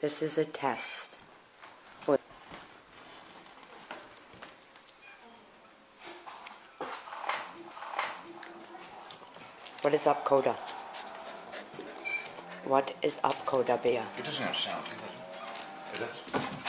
This is a test. What is up, Coda? What is up, Coda Bear? It doesn't have sound, does it? It does.